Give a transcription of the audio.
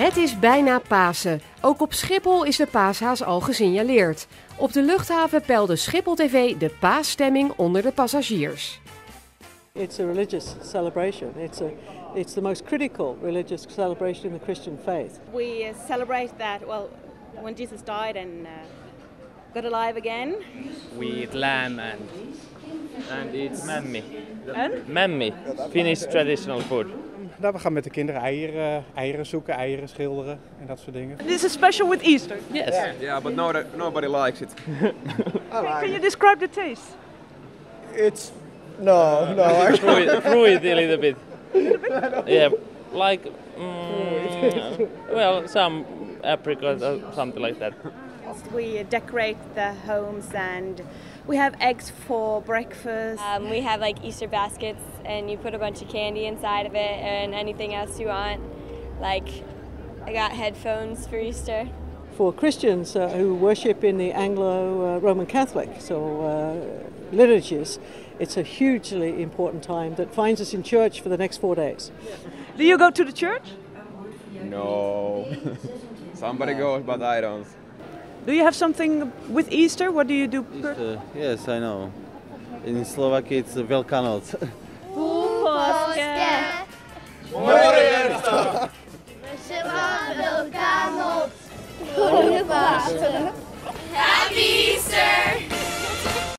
Het is bijna Pasen. Ook op Schiphol is de paashaas al gesignaleerd. Op de luchthaven peilde Schiphol TV de paasstemming onder de passagiers. It's a religious celebration. It's the most critical religious celebration in the Christian faith. We celebrate that, when Jesus died and got alive again. We eat lamb and it's mammi, Finnish traditional food. Nou, we gaan met de kinderen eieren zoeken, eieren schilderen en dat soort dingen. This is special with Easter. Yes. Yeah, but nobody likes it. Can you describe the taste? It's no, actually. Fruit a little bit. Yeah, like some apricot or something like that. We decorate the homes and we have eggs for breakfast. We have like Easter baskets and you put a bunch of candy inside of it and anything else you want. Like I got headphones for Easter. For Christians who worship in the Anglo-Roman Catholic liturgies, it's a hugely important time that finds us in church for the next 4 days. Do you go to the church? No. Somebody goes, but I don't. Do you have something with Easter? What do you do? Yes, I know. In Slovakia it's Velkanoc.